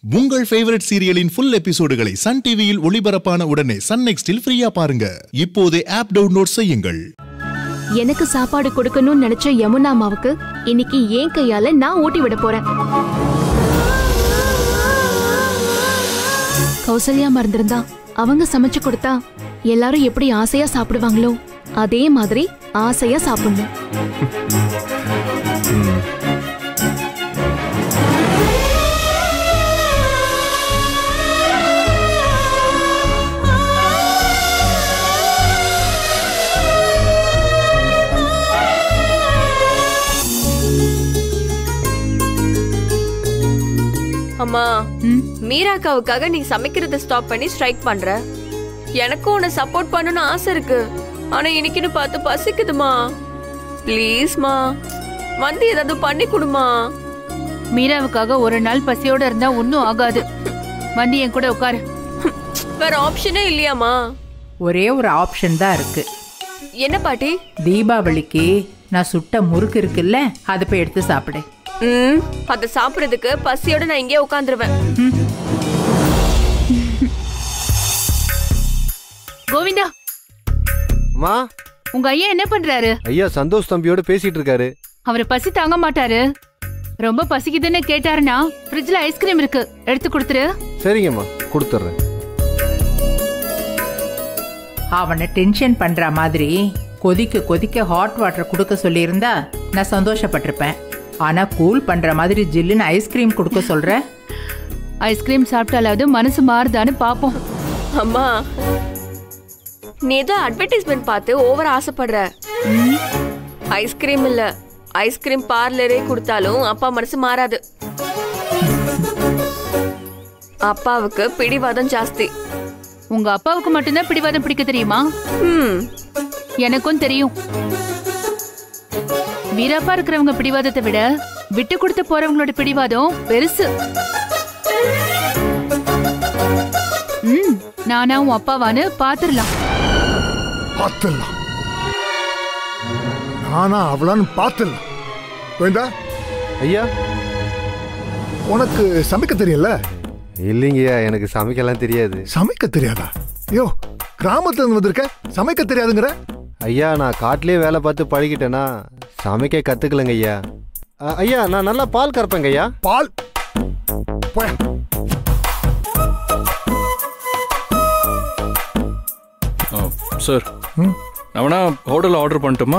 உங்கள் ஃபேவரட் சீரியலின் ஃபுல் எபிசோடுகளை சன் டிவியில் ஒளிபரப்பான உடனே சன் நெக்ஸ்டில் ஃப்ரீயா பாருங்க. இப்போதே ஆப் டவுன்லோட் செய்யுங்கள். எனக்கு சாப்பாடு கொடுக்கணும்னு நினைச்ச யமுனா அம்மாவுக்கு இன்னைக்கு ஏன் கையால நான் ஊட்டி விட போறேன். கௌசல்யா மறந்திருந்தா அவங்க சமைச்சு கொடுத்தா எல்லாரும் எப்படி ஆசையா சாப்பிடுவாங்களோ அதே மாதிரி ஆசையா சாப்பிடணும். அம்மா, மீராக்காவுக்காக நீ சமைக்கிறத ஸ்டாப் பண்ணி ஸ்ட்ரைக் பண்ற. எனக்கும் உன்னை சப்போர்ட் பண்ணணும்னு ஆசை இருக்கு. ஆனா இன்னைக்குன்னு பார்த்து பசிக்குதுமா. ப்ளீஸ்மா வந்து ஏதாவது பண்ணி கொடுமா. மீராவுக்காக ஒரு நாள் பசியோட இருந்தா ஒன்னும் ஆகாது. வந்து என் கூட உட்காரு. வேற ஆப்ஷனே இல்லையாமா? ஒரே ஒரு ஆப்ஷன் தான் இருக்கு. என்ன பாட்டி? தீபாவளிக்கு நான் சுட்ட முறுக்கு இருக்குல்ல, அதை போய் எடுத்து சாப்பிடு. அத சாப்பிடுறதுக்கு பசியோட நான் இங்கே உட்கார்ந்துருவேன். கோவிந்தா, அம்மா, உங்க ஐயா என்ன பண்றாரு? ஐயா சந்தோஷ் தம்பியோட பேசிட்டு இருக்காரு. அவரை பசி தாங்க மாட்டாரு. ரொம்ப பசிக்குதுன்னு கேட்டாருன்னா ஃப்ரிட்ஜ்ல ஐஸ்கிரீம் இருக்கு, எடுத்து கொடுத்துரு. சரிங்கம்மா, கொடுத்துறேன். அவனை டென்ஷன் பண்ற மாதிரி கொதிக்க கொதிக்க ஹாட் வாட்டர் கொடுக்க சொல்லியிருந்தா நான் சந்தோஷப்பட்டிருப்பேன். ஆனா கூல் பண்ற மாதிரி ஜில்லுன்னு ஐஸ்கிரீம் கொடுக்க சொல்ற. ஐஸ்கிரீம் சாப்பிட்டாலாவது மனசு மாறுதான்னு பாப்போம். அம்மா, நீ ஏதோ அட்வர்டைஸ்மெண்ட் பார்த்து ஓவர் ஆசைப்படுற. ஐஸ்கிரீம் இல்ல, ஐஸ்கிரீம் பார்லரே கொடுத்தாலும் அப்பா மனசு மாறாது. அப்பாவுக்கு பிடிவாதம் ஜாஸ்தி. உங்க அப்பாவுக்கு மட்டும்தான் பிடிவாதம் பிடிக்க தெரியுமா? எனக்கும் தெரியும். வீராப்பா இருக்கிறவங்க பிடிவாதத்தை விட விட்டு கொடுத்து போறவங்களோட பிடிவாதம் பெருசு. நானா உன் அப்பாவான்னு பாத்துடலாம். நானா அவளான்னு பாத்துடலாம். வேண்டா ஐயா, உனக்கு சமைக்க தெரியல? இல்லைங்கய்யா, எனக்கு சமைக்கலாம் தெரியாது. சமைக்க தெரியாதா? ஐயோ, கிராமத்துல இருந்து வந்திருக்க, சமைக்க தெரியாதுங்கிற? ஐயா, நான் காட்டிலே வேலை பார்த்து பழகிட்டேனா, சமைக்க கத்துக்கலங்க ஐயா. ஐயா, நான் நல்லா பால் கறப்பேங்க ஐயா. பால்? சார், நான் ஹோட்டல்ல ஆர்டர் பண்ணட்டுமா?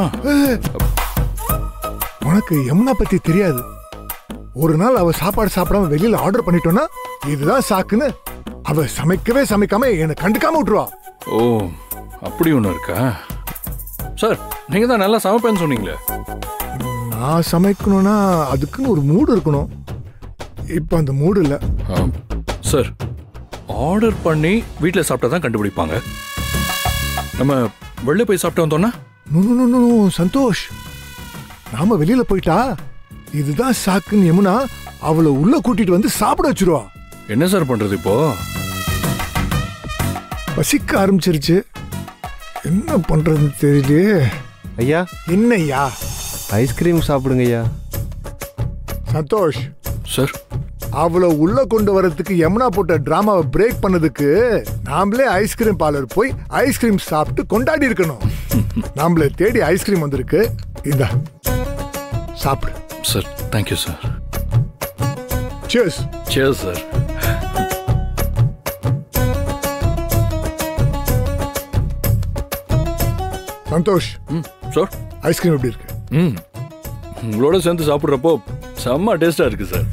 உனக்கு யமுனா பத்தி தெரியாது. ஒரு நாள் அவ சாப்பாடு சாப்பிடாம வெளியில ஆர்டர் பண்ணிட்டோம்னா இதுதான் சாக்குன்னு அவ சமைக்கவே சமைக்காம என்னை கண்டுக்காம விட்டுருவா. ஓ, அப்படி ஒண்ணு இருக்கா? சார், நீங்க தான் நல்லா சமைப்பேன்னு சொன்னீங்களே. நான் சமைக்கணும்னா அதுக்குன்னு ஒரு மூடு இருக்கணும். இப்ப அந்த மூடு இல்ல. சார், ஆர்டர் பண்ணி வீட்டில் சாப்பிட்டா தான் கண்டுபிடிப்பாங்க. நம்ம வெளில போய் சாப்பிட்டு வந்தோம்னா? சந்தோஷ், நாம வெளியில போயிட்டா இதுதான் சாக்குன்னு யமுனா அவளை உள்ள கூட்டிட்டு வந்து சாப்பிட வச்சிருவா. என்ன சார் பண்றது இப்போ? பசிக்க ஆரம்பிச்சிருச்சு, என்ன பண்றதுன்னு தெரியலையே. ஐயா, என்னய்யா? ஐஸ்கிரீம் சாப்பிடுங்க ஐயா. சந்தோஷ் சார், அவளை உள்ள கொண்டு வரதுக்கு யமுனா போட்ட டிராமாவை பிரேக் பண்ணதுக்கு நாமளே ஐஸ்கிரீம் பார்லர் போய் ஐஸ்கிரீம் சாப்பிட்டு கொண்டாடி இருக்கணும். நாமளே தேடி ஐஸ்கிரீம் வந்திருக்கு, இந்த சாப்பிடு. Sir, thank you sir. Cheers. Cheers sir. Santhosh, sir, ice cream எப்படி இருக்கு? உங்களோட சேர்ந்து சாப்பிட்றப்போ செம்ம டேஸ்டா இருக்கு சார்.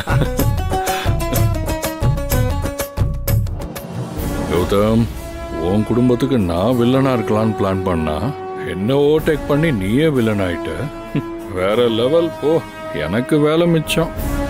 கௌதம், உன் குடும்பத்துக்கு நான் வில்லனா இருக்கலாம்னு பிளான் பண்ணா என்ன ஓவர்டேக் பண்ணி நீயே வில்லன் ஆயிட்ட. வேற லெவல் போ, எனக்கு வேலை மிச்சம்.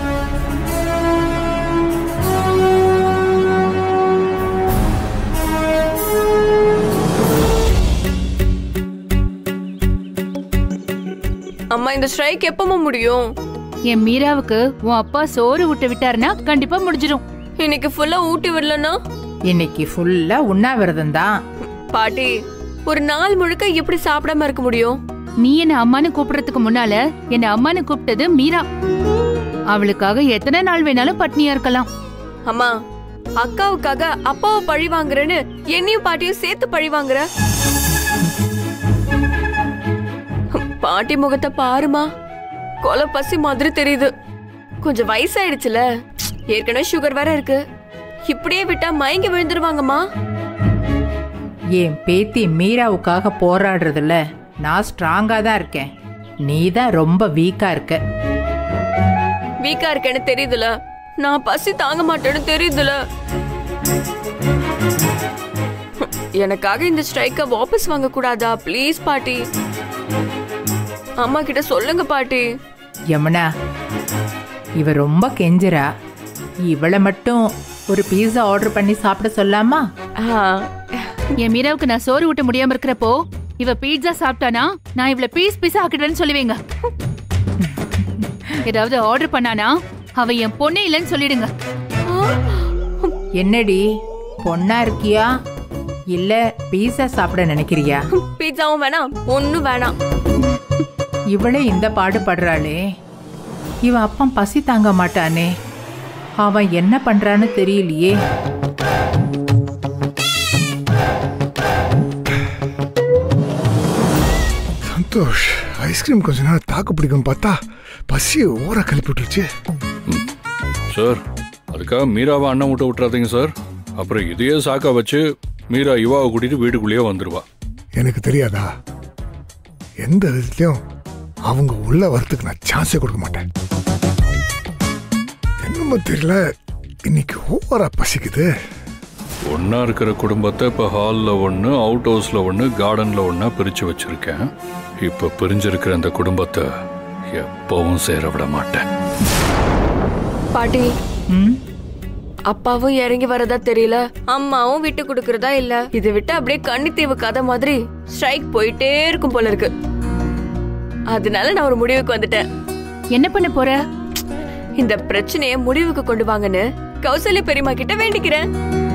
அம்மா, இந்த ஸ்ட்ரைக் எப்பமா முடியும்? என் மீராவுக்கு உன் அப்பா சோறு ஊட்ட விட்டாருன்னா கண்டிப்பா முடிஞ்சிடும். இன்னைக்கு ஃபுல்லா ஊட்டி விடலன்னா? இன்னைக்கு ஃபுல்லா உண்ணாவிரதம் தான். பாட்டி, ஒரு நாள் முழுக்க எப்படி சாப்பிடாம இருக்க முடியும்? நீ என்ன அம்மானு கூப்பிடுறதுக்கு முன்னால என்ன அம்மானு கூப்பிட்டது மீரா. அவளுக்காக எத்தனை நாள் வேணாலும் பட்னியா இருக்கலாம். அம்மா, அக்காவுக்காக அப்பாவை பழி வாங்குறேன்னு என்னையும் பாட்டியும் சேர்த்து பழி வாங்குற. பாட்டி முகத்தை பாருமா, கொலை பசி மாதிரி தெரியுது. கொஞ்சம் வயசாயிடுச்சுல, ஏற்கனவே சுகர் வேற இருக்கு. இப்படியே விட்டா மயங்கி விழுந்துருவாங்கம்மா. என் பேத்தி மீராவுக்காக போராடுறதுல நான் ஸ்ட்ராங்கா தான் இருக்கேன். நீ தான் ரொம்ப வீக்கா இருக்க. வீக்கா இருக்கேன்னு தெரியுதுல, நான் பசி தாங்க மாட்டேன்னு தெரியுதுல. எனக்காக இந்த ஸ்ட்ரைக்க வாபஸ் வாங்க கூடாதா? ப்ளீஸ் பாட்டி, அம்மா கிட்ட சொல்லுங்க பாட்டி. யமுனா, இவ ரொம்ப கெஞ்சுறா. இவளை மட்டும் ஒரு பீஸா ஆர்டர் பண்ணி சாப்பிட சொல்லாமா? என் மீராவுக்கு நான் சோறு ஊட்ட முடியாம இருக்கிறப்போ இவ பீட்சா சாப்பிட்டானா நான் இவள பீஸ் பீஸா ஆக்கிடுறேன்னு சொல்லுவீங்க. ஏதாவது ஆர்டர் பண்ணானா அவ என் பொண்ணே இல்லைன்னு சொல்லிடுங்க. என்னடி, பொண்ணா இருக்கியா இல்ல பீஸா சாப்பிட நினைக்கிறியா? பீட்சாவும் வேணாம், ஒன்னும் வேணாம். இவளே இந்த பாடுபடுறாளே, இவ அப்பம் பசி தாங்க மாட்டானே, அவன் என்ன பண்றான்னு தெரியலையே. சந்தோஷ், ஐஸ்கிரீம் கொஞ்ச நேரம் தாக்கு பிடிக்கும் பார்த்தா பசியை ஓர கழிப்பு விட்டுருச்சு. சார், அதுக்காக மீராவை அண்ணன் விட்டு விட்டுறாதீங்க சார். அப்புறம் இதையே சாக்கா வச்சு மீரா இவாவை கூட்டிட்டு வீட்டுக்குள்ளேயே வந்துருவா. எனக்கு தெரியாதா, எந்த விதத்துலயும் அவங்க உள்ள வரத்துக்கு நான் சான்ஸே கொடுக்க மாட்டேன். என்னமோ தெரியல, இன்னைக்கு ஓவரா பசிக்குது. ஒன்னா இருக்கிற குடும்பத்தை இப்போ ஹாலில் ஒன்று, அவுட் ஹவுஸில் ஒன்று, கார்டனில் ஒன்றா பிரித்து வச்சிருக்கேன். இப்போ பிரிஞ்சிருக்கிற அந்த குடும்பத்தை எப்பவும் சேர விட மாட்டேன். பாட்டி, அப்பாவும் இறங்கி வரதா தெரியல, அம்மாவும் விட்டு கொடுக்கறதா இல்ல. இதை விட்டு அப்படியே கன்னித்தீவு கதை மாதிரி ஸ்ட்ரைக் போயிட்டே இருக்கும் போல இருக்கு. அதனால நான் ஒரு முடிவுக்கு வந்துட்டேன். என்ன பண்ண போற? இந்த பிரச்சனையை முடிவுக்கு கொண்டு வாங்கன்னு கௌசல்யா பெரியம்மா கிட்ட வேண்டிக்கிறேன்.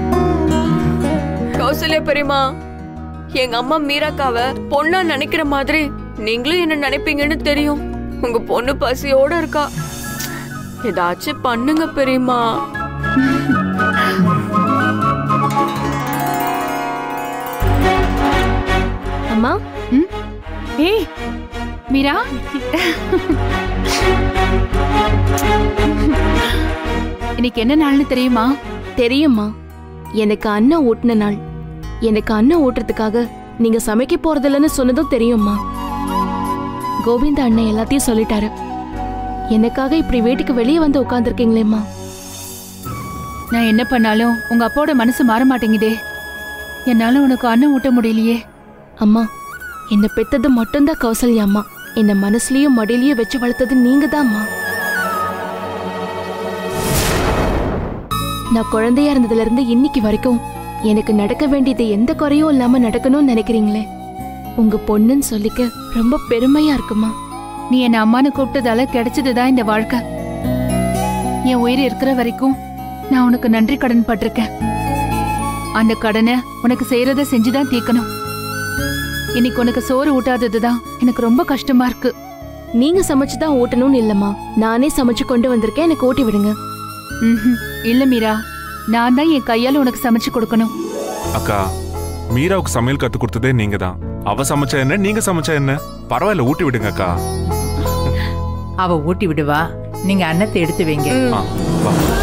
கௌசல்யா பெரியம்மா, எங்க அம்மா மீராக்காவ பொண்ணா நினைக்கிற மாதிரி நீங்களும் என்ன நினைப்பீங்கன்னு தெரியும். உங்க பொண்ணு பசியோட இருக்கா, ஏதாச்சும் பண்ணுங்க பெரியம்மா. அம்மா, ஏய் மீரா, இன்னைக்கு என்ன நாள்னு தெரியுமா? தெரியுமா, எனக்கு அண்ணன் ஊட்டின நாள். எனக்கு அண்ணன் ஊட்டுறதுக்காக நீங்க சமைக்க போறதில்லன்னு சொன்னதும் தெரியுமா. கோவிந்த அண்ணன் எல்லாத்தையும் சொல்லிட்டாரு. எனக்காக இப்படி வீட்டுக்கு வெளியே வந்து உட்கார்ந்துருக்கீங்களேம்மா. நான் என்ன பண்ணாலும் உங்க அப்பாவோட மனசு மாற மாட்டேங்குதே. என்னால உனக்கு அண்ணன் ஊட்ட முடியலையே. அம்மா, என்ன பெத்தது மட்டும்தான் கௌசல்யா அம்மா. என்ன மனசுலயும் மடியிலயும் வச்சு வளர்த்தது நீங்க தான்மா. நான் குழந்தையா இருந்ததுல இருந்து இன்னைக்கு வரைக்கும் எனக்கு நடக்க வேண்டியது எந்த குறையும் இல்லாம நடக்கணும்னு நினைக்கிறீங்களே, உங்க பொண்ணுன்னு சொல்லிக்க ரொம்ப பெருமையா இருக்குமா. நீ என்ன அம்மானு கூப்பிட்டதால கிடைச்சதுதான் இந்த வாழ்க்கை. என் உயிர் இருக்கிற வரைக்கும் நான் உனக்கு நன்றி கடன் பட்டிருக்கேன். அந்த கடனை உனக்கு செய்யறத செஞ்சுதான் தீர்க்கணும். இன்னைக்கு உனக்கு சோறு ஊட்டாததுதான் எனக்கு ரொம்ப கஷ்டமா இருக்கு. நீங்க சமைச்சுதான் ஊட்டணும்னு இல்லம்மா, நானே சமைச்சு கொண்டு வந்திருக்கேன், எனக்கு ஊட்டி விடுங்க. இல்ல மீரா, நான் தான் என் கையால உனக்கு சமைச்சு கொடுக்கணும். அக்கா, மீராவுக்கு சமையல் கத்து கொடுத்ததே நீங்க தான். அவ சமைச்சா என்ன, நீங்க சமைச்சா என்ன, பரவாயில்ல, ஊட்டி விடுங்க அக்கா. அவ ஊட்டி விடுவா, நீங்க அன்னத்தை எடுத்து வைங்க.